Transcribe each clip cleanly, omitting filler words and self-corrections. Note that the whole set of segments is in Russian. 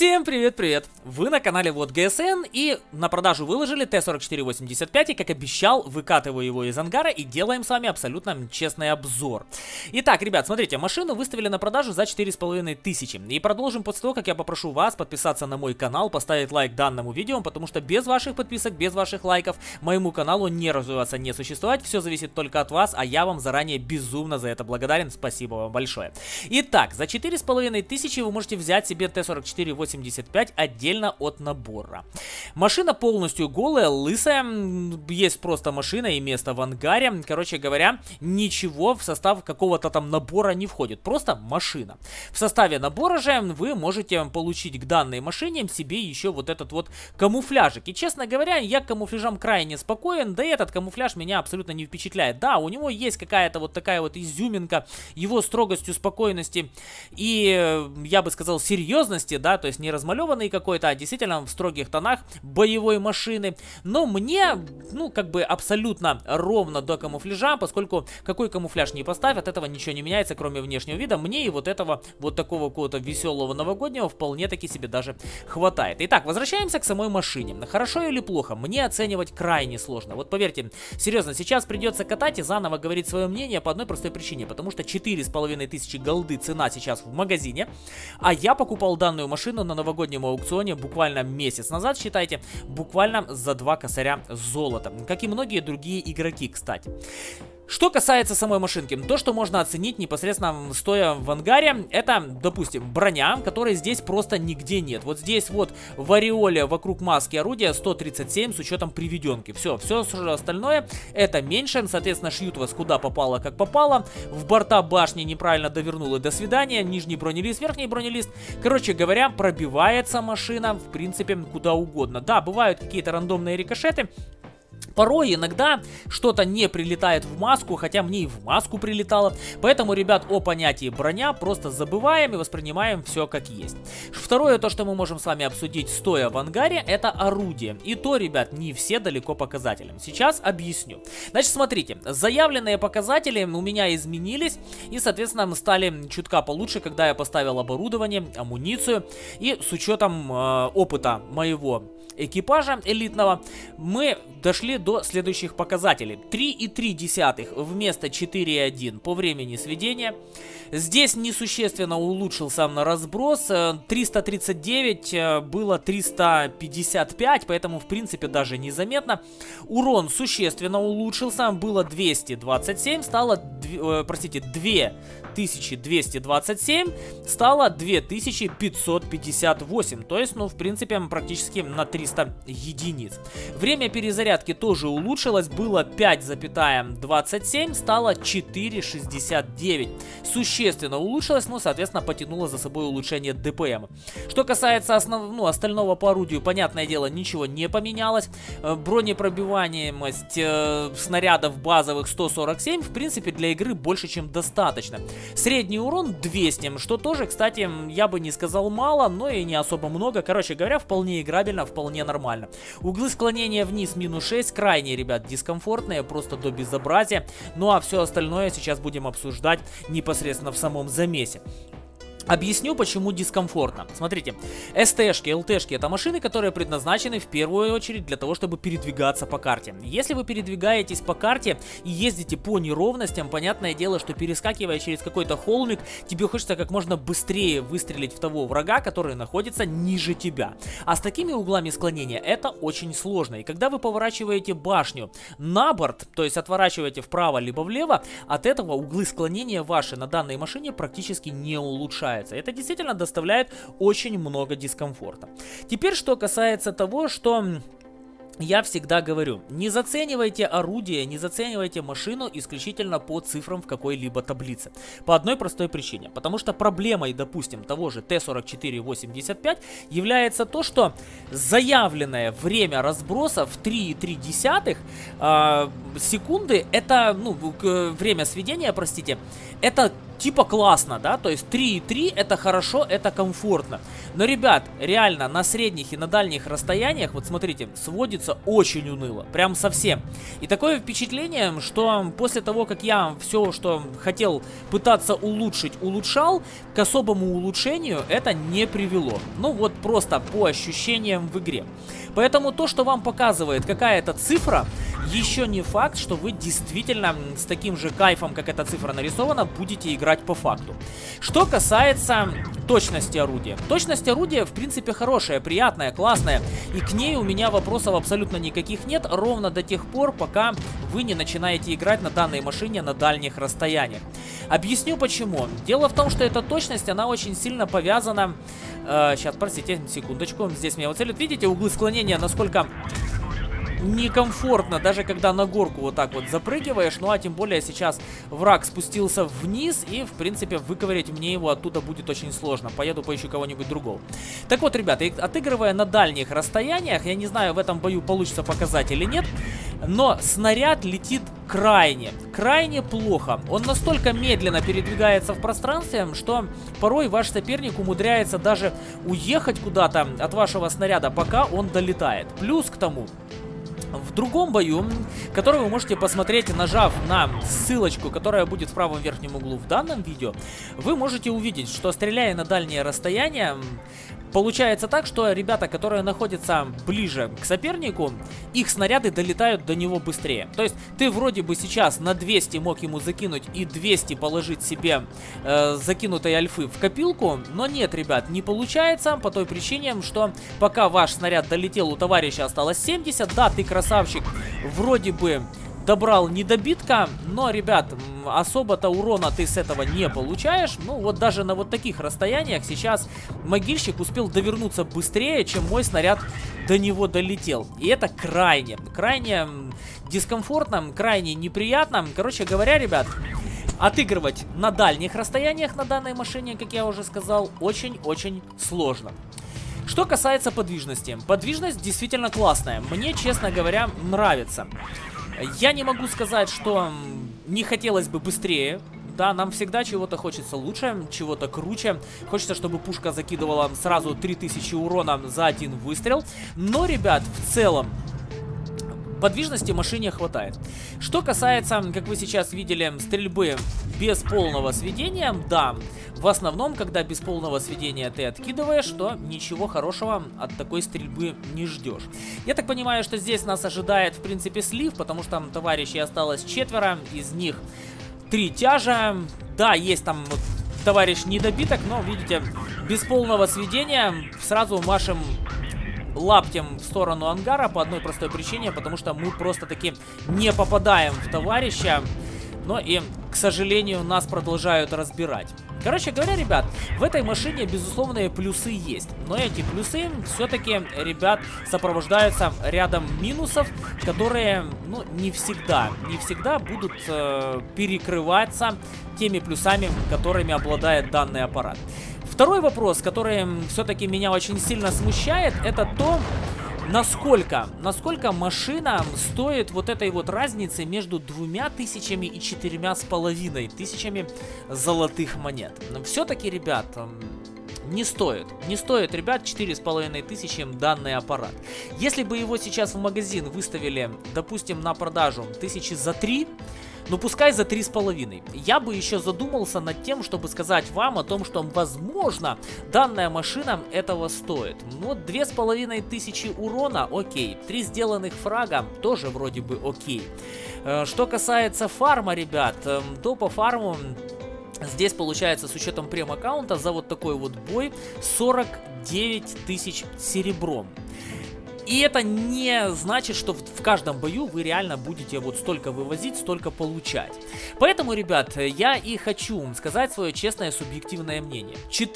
Всем привет-привет! Вы на канале Вот ГСН, и на продажу выложили Т-44-85, и как обещал, выкатываю его из ангара и делаем с вами абсолютно честный обзор. Итак, ребят, смотрите, машину выставили на продажу за 4500. И продолжим после того, как я попрошу вас подписаться на мой канал, поставить лайк данному видео, потому что без ваших подписок, без ваших лайков моему каналу не развиваться, не существовать. Все зависит только от вас, а я вам заранее безумно за это благодарен. Спасибо вам большое. Итак, за 4500 вы можете взять себе Т-44-85 отдельно от набора. Машина полностью голая, лысая, есть просто машина и место в ангаре. Короче говоря, ничего в состав какого-то там набора не входит, просто машина. В составе набора же вы можете получить к данной машине себе еще вот этот вот камуфляжик. И честно говоря, я к камуфляжам крайне спокоен, да и этот камуфляж меня абсолютно не впечатляет. Да, у него есть какая-то вот такая вот изюминка, его строгостью, спокойности и, я бы сказал, серьезности, да, то есть не размалеванный какой-то, а действительно в строгих тонах боевой машины. Но мне, ну, как бы абсолютно ровно до камуфляжа, поскольку какой камуфляж не поставь, от этого ничего не меняется, кроме внешнего вида. Мне и вот этого, вот такого какого-то веселого новогоднего вполне таки себе даже хватает. Итак, возвращаемся к самой машине. Хорошо или плохо? Мне оценивать крайне сложно. Вот поверьте, серьезно, сейчас придется катать и заново говорить свое мнение по одной простой причине. Потому что 4500 голды цена сейчас в магазине, а я покупал данную машину на новогоднем аукционе буквально месяц назад, считайте, буквально за 2 косаря золота, как и многие другие игроки, кстати. Что касается самой машинки, то, что можно оценить непосредственно стоя в ангаре, это, допустим, броня, которой здесь просто нигде нет. Вот здесь вот в ореоле вокруг маски орудия 137 с учетом приведенки. Все остальное это меньше, соответственно, шьют вас куда попало, как попало. В борта башни неправильно довернул и до свидания. Нижний бронелист, верхний бронелист. Короче говоря, пробивается машина, в принципе, куда угодно. Да, бывают какие-то рандомные рикошеты. Порой иногда что-то не прилетает в маску, хотя мне и в маску прилетало. Поэтому, ребят, о понятии броня просто забываем и воспринимаем все как есть. Второе, то, что мы можем с вами обсудить стоя в ангаре, это орудие. И то, ребят, не все далеко показателям. Сейчас объясню. Значит, смотрите, заявленные показатели у меня изменились и, соответственно, стали чутка получше, когда я поставил оборудование, амуницию. И с учетом опыта моего экипажа элитного, мы дошли до следующих показателей. 3,3 вместо 4,1 по времени сведения. Здесь несущественно улучшился на разброс. 339 было 355, поэтому в принципе даже незаметно. Урон существенно улучшился. Было 227, стало, простите, 2227, стало 2558. То есть, ну, в принципе, практически на 300 единиц. Время перезарядки тоже улучшилось. Было 5,27, стало 4,69. Существенно улучшилось, но, соответственно, потянуло за собой улучшение ДПМ. Что касается остального по орудию, понятное дело, ничего не поменялось. Бронепробиваемость снарядов базовых 147, в принципе, для игры больше, чем достаточно. Средний урон 200, что тоже, кстати, я бы не сказал мало, но и не особо много. Короче говоря, вполне играбельно, вполне нормально. Углы склонения вниз минус 6, крайне, ребят, дискомфортные, просто до безобразия. Ну а все остальное сейчас будем обсуждать непосредственно в самом замесе. Объясню, почему дискомфортно. Смотрите, СТшки, ЛТшки — это машины, которые предназначены в первую очередь для того, чтобы передвигаться по карте. Если вы передвигаетесь по карте и ездите по неровностям, понятное дело, что перескакивая через какой-то холмик, тебе хочется как можно быстрее выстрелить в того врага, который находится ниже тебя. А с такими углами склонения это очень сложно. И когда вы поворачиваете башню на борт, то есть отворачиваете вправо либо влево, от этого углы склонения ваши на данной машине практически не улучшаются. Это действительно доставляет очень много дискомфорта. Теперь, что касается того, что я всегда говорю, не заценивайте орудие, не заценивайте машину исключительно по цифрам в какой-либо таблице. По одной простой причине. Потому что проблемой, допустим, того же Т-44-85 является то, что заявленное время разброса в 3,3 секунды, это, ну, время сведения, простите, это типа классно, да, то есть 3,3 это хорошо, это комфортно. Но, ребят, реально на средних и на дальних расстояниях, вот смотрите, сводит смотрится очень уныло, прям совсем. И такое впечатление, что после того, как я все, что хотел пытаться улучшить, улучшал, к особому улучшению это не привело. Ну вот просто по ощущениям в игре. Поэтому то, что вам показывает какая-то цифра, еще не факт, что вы действительно с таким же кайфом, как эта цифра нарисована, будете играть по факту. Что касается точности орудия. Точность орудия, в принципе, хорошая, приятная, классная. И к ней у меня вопросов абсолютно никаких нет, ровно до тех пор, пока вы не начинаете играть на данной машине на дальних расстояниях. Объясню почему. Дело в том, что эта точность, она очень сильно повязана... сейчас, простите, секундочку. Здесь меня вот целят. Видите, углы склонения, насколько... некомфортно, даже когда на горку вот так вот запрыгиваешь. Ну а тем более сейчас враг спустился вниз, и в принципе выковырять мне его оттуда будет очень сложно. Поеду поищу кого-нибудь другого. Так вот, ребята, отыгрывая на дальних расстояниях, я не знаю, в этом бою получится показать или нет, но снаряд летит крайне плохо. Он настолько медленно передвигается в пространстве, что порой ваш соперник умудряется даже уехать куда-то от вашего снаряда, пока он долетает. Плюс к тому, в другом бою, который вы можете посмотреть, нажав на ссылочку, которая будет в правом верхнем углу в данном видео, вы можете увидеть, что стреляя на дальние расстояния, получается так, что ребята, которые находятся ближе к сопернику, их снаряды долетают до него быстрее. То есть ты вроде бы сейчас на 200 мог ему закинуть и 200 положить себе закинутой альфы в копилку, но нет, ребят, не получается по той причине, что пока ваш снаряд долетел, у товарища осталось 70. Да, ты красавчик, вроде бы добрал недобитка, но, ребят, особо-то урона ты с этого не получаешь. Ну, вот даже на вот таких расстояниях сейчас могильщик успел довернуться быстрее, чем мой снаряд до него долетел. И это крайне дискомфортно, крайне неприятно. Короче говоря, ребят, отыгрывать на дальних расстояниях на данной машине, как я уже сказал, очень-очень сложно. Что касается подвижности. Подвижность действительно классная. Мне, честно говоря, нравится. Я не могу сказать, что не хотелось бы быстрее. Да, нам всегда чего-то хочется лучше, чего-то круче. Хочется, чтобы пушка закидывала сразу 3000 урона за один выстрел. Но, ребят, в целом подвижности машине хватает. Что касается, как вы сейчас видели, стрельбы без полного сведения, да, в основном, когда без полного сведения ты откидываешь, то ничего хорошего от такой стрельбы не ждешь. Я так понимаю, что здесь нас ожидает, в принципе, слив, потому что там товарищей осталось 4, из них 3 тяжа. Да, есть там вот товарищ недобиток, но, видите, без полного сведения сразу машем лаптем в сторону ангара по одной простой причине, потому что мы просто-таки не попадаем в товарища, но и, к сожалению, нас продолжают разбирать. Короче говоря, ребят, в этой машине безусловные плюсы есть, но эти плюсы все-таки, ребят, сопровождаются рядом минусов, которые, ну, не всегда будут перекрываться теми плюсами, которыми обладает данный аппарат. Второй вопрос, который все-таки меня очень сильно смущает, это то, насколько машина стоит вот этой вот разницы между 2000 и 4500 золотых монет. Все-таки, ребят, не стоит, ребят, 4500 данный аппарат. Если бы его сейчас в магазин выставили, допустим, на продажу 1000 за 3, ну пускай за 3,5. Я бы еще задумался над тем, чтобы сказать вам о том, что, возможно, данная машина этого стоит. Ну, 2500 урона, окей. 3 сделанных фрага тоже вроде бы окей. Что касается фарма, ребят, то по фарму здесь получается с учетом прем-аккаунта за вот такой вот бой 49 тысяч серебром. И это не значит, что в каждом бою вы реально будете вот столько вывозить, столько получать. Поэтому, ребят, я и хочу сказать свое честное субъективное мнение.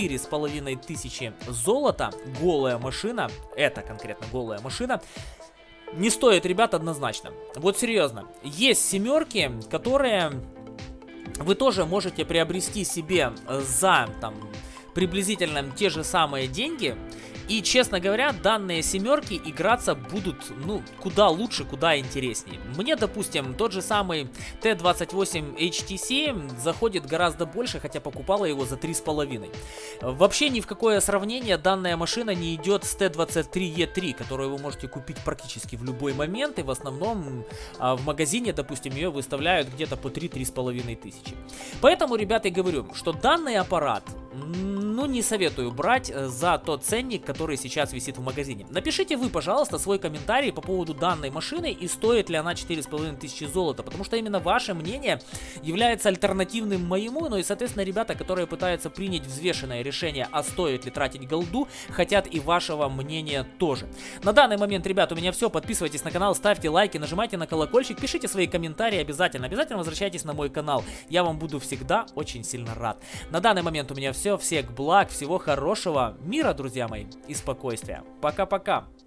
4500 золота, голая машина, это конкретно голая машина, не стоит, ребят, однозначно. Вот серьезно, есть семерки, которые вы тоже можете приобрести себе за там приблизительно те же самые деньги. И, честно говоря, данные семерки играться будут, ну, куда лучше, куда интереснее. Мне, допустим, тот же самый Т28 HTC заходит гораздо больше, хотя покупала его за 3,5. Вообще ни в какое сравнение данная машина не идет с Т23E3, которую вы можете купить практически в любой момент, и в основном в магазине, допустим, ее выставляют где-то по 3-3,5 тысячи. Поэтому, ребята, и говорю, что данный аппарат, ну, не советую брать за тот ценник, который сейчас висит в магазине. Напишите вы, пожалуйста, свой комментарий по поводу данной машины и стоит ли она 4500 золота, потому что именно ваше мнение является альтернативным моему, ну и, соответственно, ребята, которые пытаются принять взвешенное решение, а стоит ли тратить голду, хотят и вашего мнения тоже. На данный момент, ребят, у меня все. Подписывайтесь на канал, ставьте лайки, нажимайте на колокольчик, пишите свои комментарии обязательно. Обязательно возвращайтесь на мой канал. Я вам буду всегда очень сильно рад. На данный момент у меня все. Всех благ, всего хорошего, мира, друзья мои, и спокойствия. Пока-пока.